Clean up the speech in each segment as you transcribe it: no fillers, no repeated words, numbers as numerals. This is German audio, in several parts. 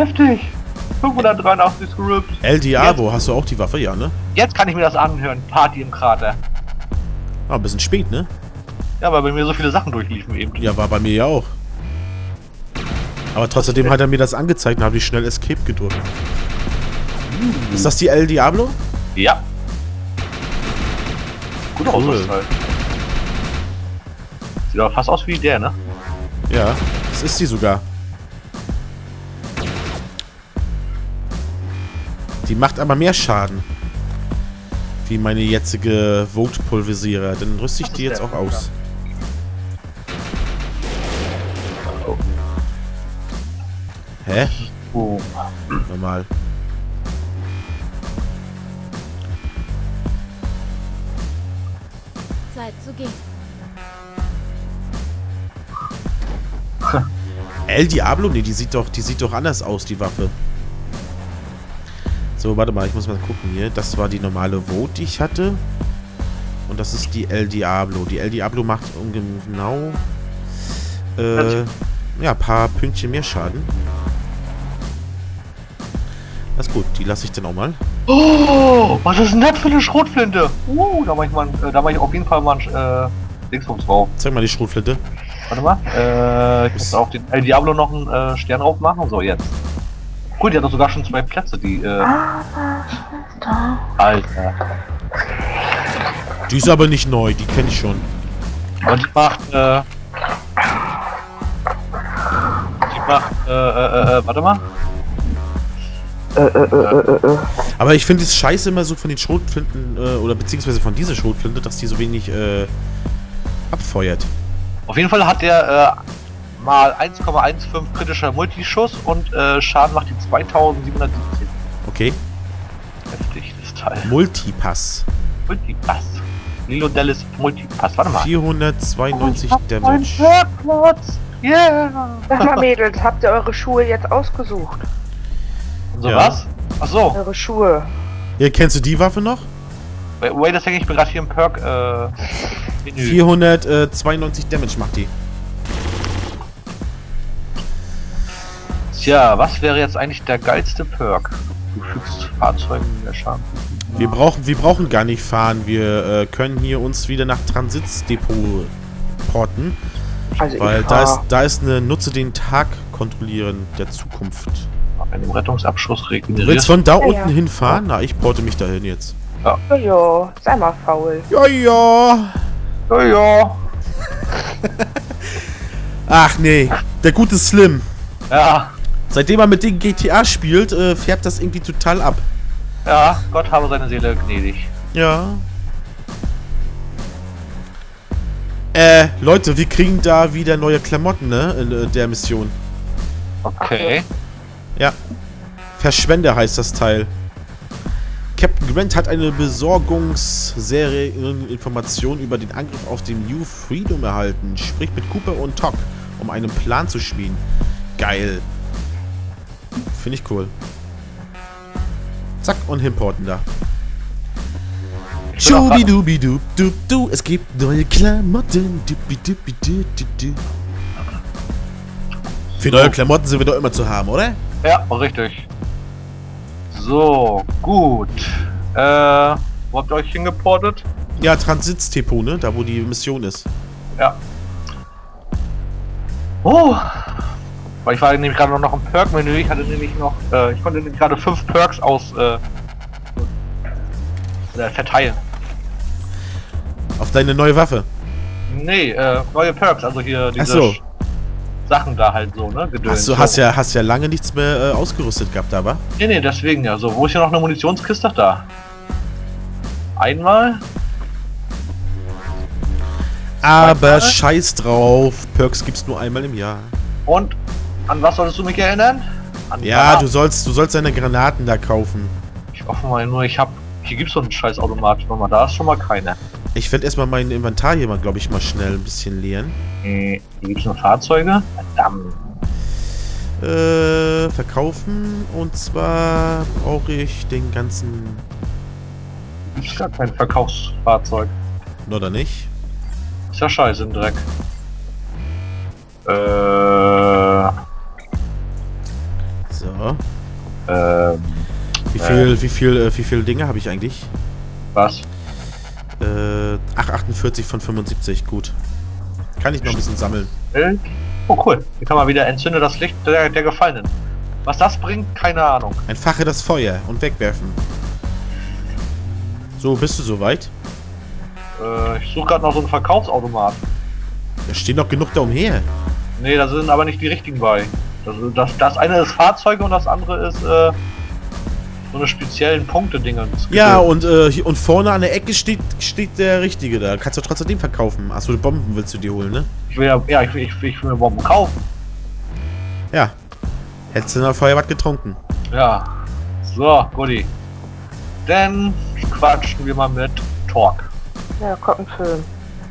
heftig. 583 Scripts. El Diablo, hast du auch die Waffe? Ja, ne? Jetzt kann ich mir das anhören. Party im Krater. Ah, ein bisschen spät, ne? Ja, weil bei mir so viele Sachen durchliefen eben. Ja, war bei mir ja auch. Aber trotzdem hat er mir das angezeigt und habe ich schnell Escape gedrückt. Ist das die El Diablo? Ja. Gut Cool. aus, halt. Sieht aber fast aus wie der, ne? Ja, das ist sie sogar. Die macht aber mehr Schaden. Wie meine jetzige Vote-Pulverisierer. Dann rüste ich die jetzt auch aus. Oh. Hä? Oh. Normal. Zeit zu gehen. El Diablo? Ne, die sieht doch anders aus, die Waffe. So, warte mal, ich muss mal gucken hier. Das war die normale Vote, die ich hatte. Und das ist die El Diablo. Die El Diablo macht genau ja, ein paar Pünktchen mehr Schaden. Das ist gut, die lasse ich dann auch mal. Oh, was ist denn das für eine Schrotflinte? Da mach ich auf jeden Fall mal ein Dingsbums drauf. Zeig mal die Schrotflinte. Warte mal, ich muss auf den El Diablo noch einen Stern drauf machen. So, jetzt. Cool, die hat doch sogar schon 2 Plätze, die, Alter. Die ist aber nicht neu, die kenne ich schon. Aber die macht, warte mal. Aber ich finde es scheiße immer so von den Schrotflinten, oder beziehungsweise von dieser Schrotflinte, dass die so wenig, abfeuert. Auf jeden Fall hat der, mal 1,15 kritischer Multischuss und, Schaden macht die 2717. Okay. Heftig, das Teil. Multipass. Multipass. Lilo Dallas Multipass, warte mal. 492 Damage. Parkplatz! Yeah! Sag mal, Mädels, habt ihr eure Schuhe jetzt ausgesucht? So, Ja. was? Achso. Eure Schuhe. Hier, kennst du die Waffe noch? Wait a second, ich bin gerade hier im Perk, Menü. 492 Damage macht die. Tja, was wäre jetzt eigentlich der geilste Perk? Du fügst Fahrzeugen mehr Schaden. Wir brauchen gar nicht fahren. Wir können hier uns wieder nach Transitdepot porten. Also Weil da ist eine Nutze den Tag kontrollieren der Zukunft. Bei einem Rettungsabschuss Du regeneriert. willst von da Ja, unten ja. hinfahren? Na, ich porte mich dahin jetzt. Ja, sei mal faul. Ja, ja. Ja, ja. Ach nee, der gute Slim. Ja, Seitdem er mit dem GTA spielt, färbt das irgendwie total ab. ja, Gott habe seine Seele gnädig. Ja. Leute, wir kriegen da wieder neue Klamotten, ne? In der Mission. Okay. Ja. Verschwender heißt das Teil. Captain Grant hat eine Besorgungsinformation über den Angriff auf den New Freedom erhalten. Spricht mit Cooper und Tock, um einen Plan zu schmieden. Geil. Finde ich cool. Zack, und hinporten da. Schubidubidu-du-du. Es gibt neue Klamotten. Dubidubidu-du-du. Für neue Klamotten sind wir doch immer zu haben, oder? Ja, richtig. So, gut. Wo habt ihr euch hingeportet? Ja, Transitdepot, ne? Da, wo die Mission ist. Ja. Oh. Weil ich war nämlich gerade noch im Perk-Menü. Ich hatte nämlich noch, ich konnte nämlich gerade 5 Perks aus, verteilen. Auf deine neue Waffe. Nee, neue Perks, also hier diese so. Sachen da halt so, ne? Gedöns. Hast ja lange nichts mehr ausgerüstet gehabt, aber. Nee, deswegen ja. So, wo ist hier noch eine Munitionskiste? Da. Einmal. Aber Zweimal. scheiß drauf. Perks gibt's nur einmal im Jahr. Und an was solltest du mich erinnern? An Ja, Granaten. du sollst deine Granaten da kaufen. Ich hoffe mal nur, hier gibt's so einen scheiß Automat. Schau mal, da ist schon mal keine. Ich werde erstmal mein Inventar hier mal, glaube ich, mal schnell ein bisschen leeren. Hier gibt's nur Fahrzeuge. Verdammt. Verkaufen. Und zwar brauche ich den ganzen. Gibt's gar kein Verkaufsfahrzeug. Oder nicht? Ist ja scheiße im Dreck. So. Wie viel Dinge habe ich eigentlich? Was? 48 von 75, gut. Kann ich noch ein bisschen sammeln. Oh cool, hier kann man wieder entzünde das Licht der Gefallenen. Was das bringt, keine Ahnung. Entfache das Feuer und wegwerfen. So, bist du soweit? Ich suche gerade noch so einen Verkaufsautomat. Da stehen doch genug da umher. Nee, da sind aber nicht die richtigen bei. Das eine ist Fahrzeuge und das andere ist so eine speziellen Punkte-Dinger. Ja, und vorne an der Ecke steht der Richtige da. Kannst du trotzdem verkaufen. Achso, die Bomben willst du dir holen, ne? Ich will mir Bomben kaufen. Ja. Hättest du noch vorher was getrunken. Ja. So, Goodie. Dann quatschen wir mal mit Torque. Ja, kommt ein Film.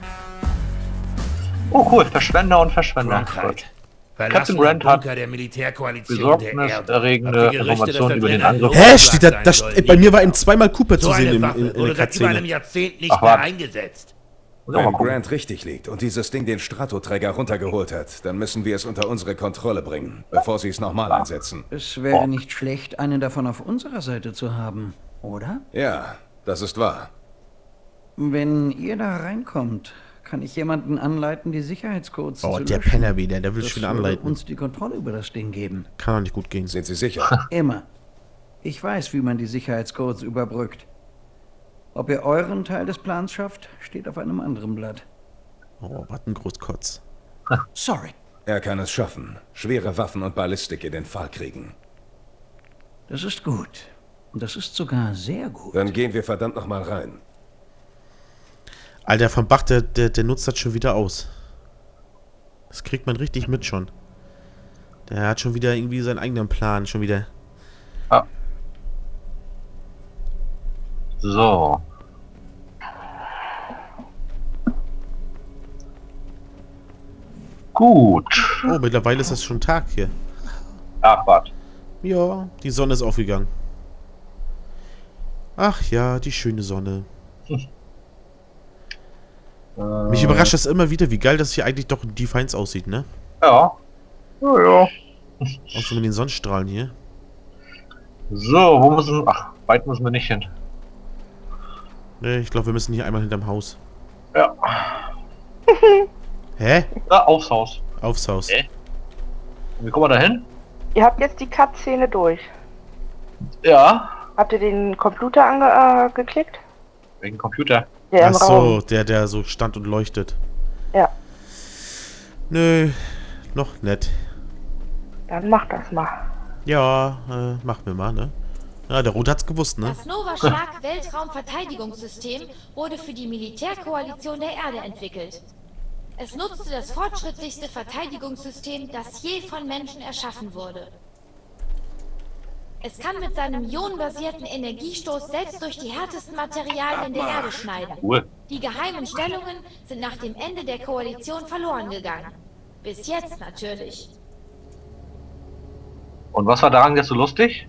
Oh cool, Verschwender und Verschwender. Captain Grant hat der Militärkoalition besorgniserregende Informationen über den Angriff. Hä? Steht da, bei mir war eben zweimal Cooper zu sehen in der seit über einem Cutscene. Jahrzehnt nicht mehr eingesetzt. Wenn Grant richtig liegt und dieses Ding den Stratoträger runtergeholt hat, dann müssen wir es unter unsere Kontrolle bringen, bevor sie es nochmal einsetzen. Es wäre nicht schlecht, einen davon auf unserer Seite zu haben, oder? Ja, das ist wahr. Wenn ihr da reinkommt, kann ich jemanden anleiten, die Sicherheitscodes zu Oh, löschen. der Penner wieder, der will Das schon würde anleiten. uns die Kontrolle über das Ding geben. Kann doch nicht gut gehen. Sind Sie sicher? Immer. Ich weiß, wie man die Sicherheitscodes überbrückt. Ob ihr euren Teil des Plans schafft, steht auf einem anderen Blatt. Oh, was ein Großkotz. Sorry. Er kann es schaffen, schwere Waffen und Ballistik in den Fall kriegen. Das ist gut. Und das ist sogar sehr gut. Dann gehen wir verdammt nochmal rein. Alter, von Bach, der nutzt das schon wieder aus. Das kriegt man richtig mit schon. Der hat schon wieder irgendwie seinen eigenen Plan, schon wieder. Ah. So. Gut. Oh, mittlerweile ist das schon Tag hier. Ach, warte. Ja, die Sonne ist aufgegangen. Ach ja, die schöne Sonne. Mich überrascht das immer wieder, wie geil das hier eigentlich doch in Defiance aussieht, ne? Ja. Ja. Auch so mit den Sonnenstrahlen hier. So, wo müssen... Ach, weit müssen wir nicht hin. Ne, ich glaube, wir müssen hier einmal hinterm Haus. Ja. Hä? Da, aufs Haus. Aufs Haus. Wie kommen wir da hin? Ihr habt jetzt die Cut-Szene durch. Ja. Habt ihr den Computer angeklickt? Wegen Computer. Der Ach im so, Raum. der so stand und leuchtet. Ja. Nö, noch nett. Dann mach das mal. Ja, machen wir mal, ne? Ja, der Rot hat's gewusst, ne? Das Nova-Schlag-Weltraumverteidigungssystem wurde für die Militärkoalition der Erde entwickelt. Es nutzte das fortschrittlichste Verteidigungssystem, das je von Menschen erschaffen wurde. Es kann mit seinem ionenbasierten Energiestoß selbst durch die härtesten Materialien der Erde schneiden. Cool. Die geheimen Stellungen sind nach dem Ende der Koalition verloren gegangen. Bis jetzt natürlich. Und was war daran jetzt so lustig?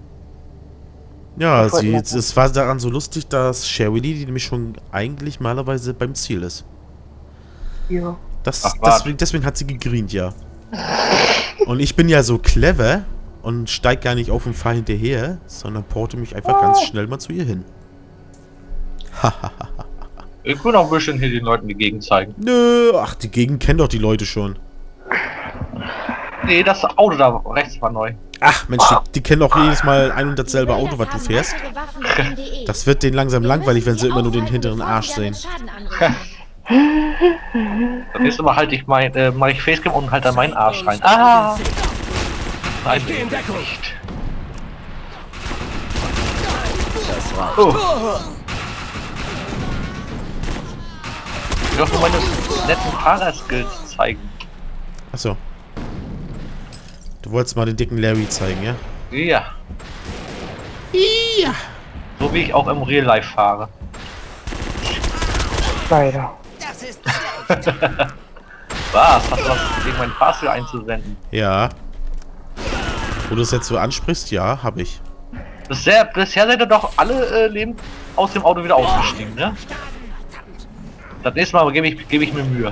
Ja, es war daran so lustig, dass Sherry, die nämlich schon eigentlich malerweise beim Ziel ist. Ja. Deswegen hat sie gegreent, ja. Und ich bin ja so clever und steig gar nicht auf und fahr hinterher, sondern porte mich einfach ganz schnell mal zu ihr hin. Ich will noch ein bisschen hier den Leuten die Gegend zeigen. Nö, ach, die Gegend kennen doch die Leute schon. Nee, das Auto da rechts war neu. Ach, Mensch, die kennen doch jedes Mal ein und dasselbe Auto, was du fährst. Das wird denen langsam langweilig, wenn sie immer nur den hinteren Arsch sehen. Das nächste Mal halte ich mach ich Facecam und halt da meinen Arsch rein. Ah! Nein, nicht. Oh. Ich will nur meine netten Fahrerskills zeigen. Achso. Du wolltest mal den dicken Larry zeigen, ja? Ja. Ja. So wie ich auch im Real Life fahre. Leider. Was? Hast du was gegen meinen Fahrstil einzuwenden? Ja. Wo du es jetzt so ansprichst, ja, hab ich. Bisher seid ihr doch alle lebend aus dem Auto wieder ausgestiegen, ne? Das nächste Mal gebe ich mir Mühe.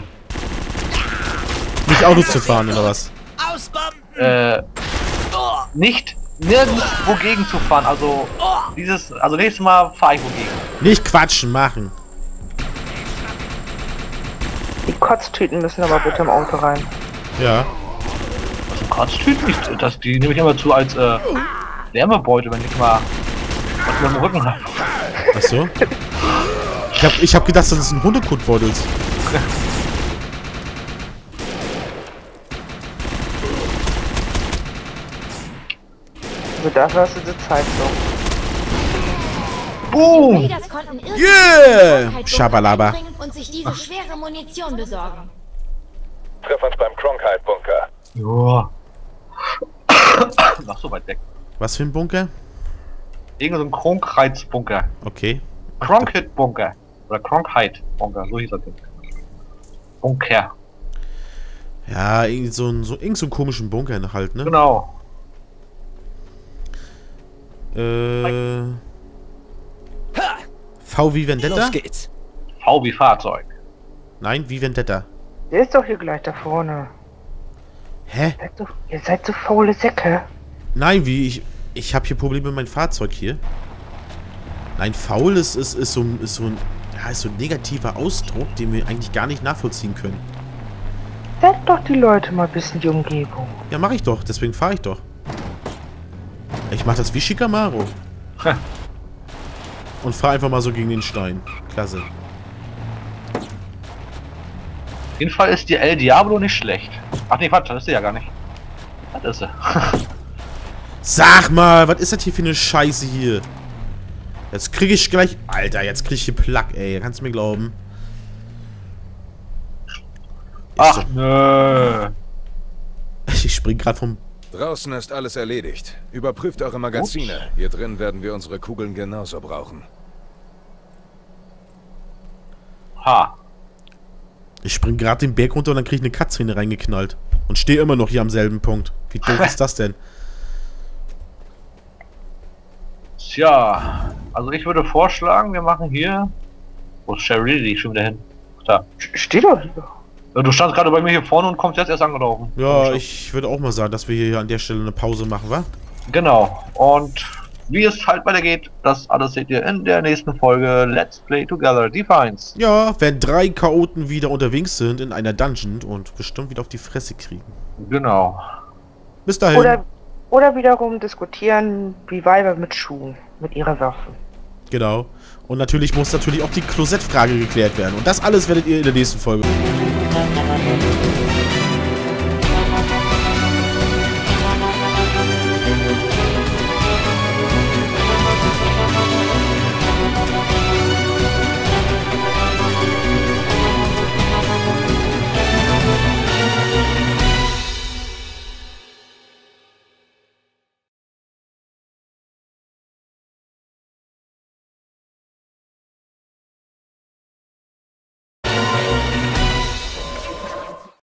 Nicht Autos zu fahren, oder was? Nicht nirgends wogegen zu fahren. Also also nächstes Mal fahre ich wogegen. Nicht quatschen, machen. Die Kotztüten müssen aber bitte im Auto rein. Ja. Also Kotztüten nicht, die nehme ich immer zu als Wärmebeute, wenn ich mal was mit dem Rücken habe. Ach so. Ich hab gedacht, das ist ein Hundekot wurdelt. Also dafür hast du die Zeit so. Boom! Raiders konnten Yeah! irgendwie Schabalaba. einbringen und sich diese schwere Munition besorgen. Treff uns beim Cronkite-Bunker. Joa. Noch so weit weg. Was für ein Bunker? Irgend so ein Kronkheitsbunker. Okay. Cronkite-Bunker. Oder Cronkite-Bunker, so hieß er. Bunker. Ja, irgend so einen komischen Bunker halt, ne? Genau. V wie Vendetta? Los geht's. V wie Fahrzeug. Nein, wie Vendetta. Der ist doch hier gleich da vorne. Hä? Ihr seid so faule Säcke. Nein, wie ich habe hier Probleme mit meinem Fahrzeug hier. Nein, faul ist so ein negativer Ausdruck, den wir eigentlich gar nicht nachvollziehen können. Sagt doch die Leute mal ein bisschen die Umgebung. Ja, mache ich doch, deswegen fahre ich doch. Ich mache das wie Shikamaru. Und fahre einfach mal so gegen den Stein. Klasse. Auf jeden Fall ist die El Diablo nicht schlecht. Ach nee, Quatsch, das ist sie ja gar nicht. Das ist sie. Sag mal, was ist das hier für eine Scheiße hier? Jetzt kriege ich gleich... Alter, jetzt kriege ich hier Plack, ey. Kannst du mir glauben? Ach, nö. Ich spring gerade vom... Draußen ist alles erledigt. Überprüft eure Magazine. Hier drin werden wir unsere Kugeln genauso brauchen. Ha. Ich spring gerade den Berg runter und dann kriege ich eine Cutscene reingeknallt. Und stehe immer noch hier am selben Punkt. Wie doof ist das denn? Tja, also ich würde vorschlagen, wir machen hier... Wo ist Sherry schon wieder hin? Da. Steht doch hier. Ja, du standst gerade bei mir hier vorne und kommst jetzt erst angelaufen. Ja, ich würde auch mal sagen, dass wir hier an der Stelle eine Pause machen, wa? Genau. Und wie es halt weitergeht, das alles seht ihr in der nächsten Folge Let's Play Together Defines. Ja, wenn 3 Chaoten wieder unterwegs sind in einer Dungeon und bestimmt wieder auf die Fresse kriegen. Genau. Bis dahin. Oder wiederum diskutieren, wie Weiber mit Schuhen, mit ihrer Waffe. Genau. Und natürlich muss auch die Klosettfrage geklärt werden. Und das alles werdet ihr in der nächsten Folge.